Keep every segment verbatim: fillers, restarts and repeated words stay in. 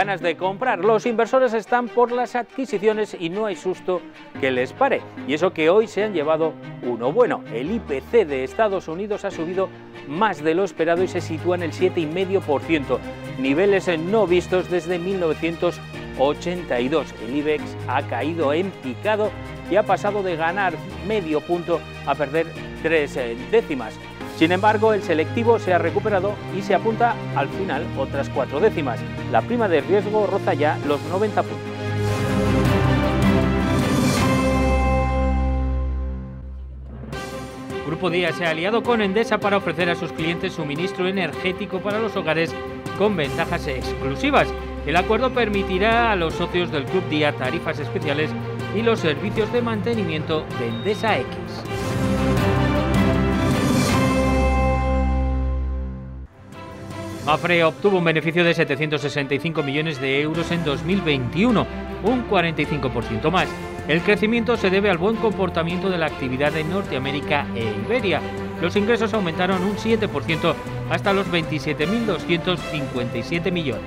ganas de comprar. Los inversores están por las adquisiciones y no hay susto que les pare. Y eso que hoy se han llevado uno bueno. El I P C de Estados Unidos ha subido más de lo esperado y se sitúa en el siete coma cinco por ciento, niveles no vistos desde mil novecientos ochenta y dos. El IBEX ha caído en picado y ha pasado de ganar medio punto a perder tres décimas. Sin embargo, el selectivo se ha recuperado y se apunta al final otras cuatro décimas. La prima de riesgo roza ya los noventa puntos. Grupo Día se ha aliado con Endesa para ofrecer a sus clientes suministro energético para los hogares con ventajas exclusivas. El acuerdo permitirá a los socios del Club Día tarifas especiales y los servicios de mantenimiento de Endesa X. Mapfre obtuvo un beneficio de setecientos sesenta y cinco millones de euros en dos mil veintiuno, un cuarenta y cinco por ciento más. El crecimiento se debe al buen comportamiento de la actividad en Norteamérica e Iberia. Los ingresos aumentaron un siete por ciento hasta los veintisiete mil doscientos cincuenta y siete millones.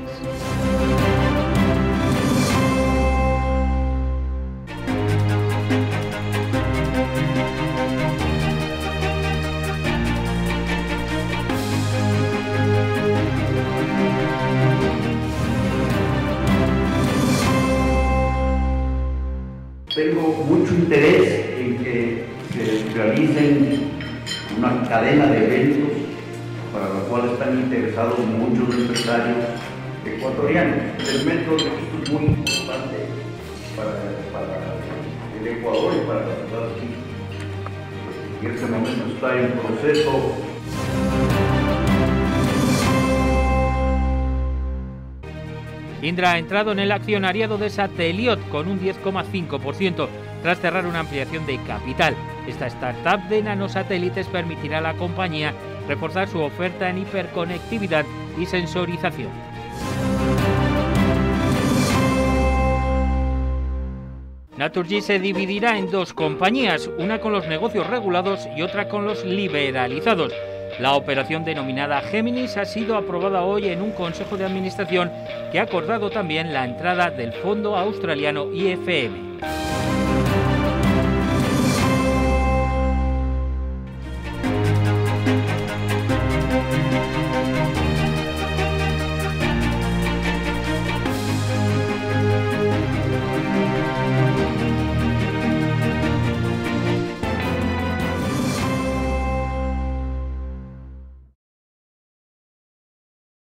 Tengo mucho interés en que se realicen una cadena de eventos para los cuales están interesados muchos empresarios ecuatorianos. El metro de Quito es muy importante para, para el Ecuador y para la ciudad de Quito. En este momento está en proceso. Indra ha entrado en el accionariado de Sateliot con un diez coma cinco por ciento tras cerrar una ampliación de capital. Esta startup de nanosatélites permitirá a la compañía reforzar su oferta en hiperconectividad y sensorización. Naturgy se dividirá en dos compañías, una con los negocios regulados y otra con los liberalizados. La operación denominada Géminis ha sido aprobada hoy en un consejo de administración que ha acordado también la entrada del fondo australiano I F M.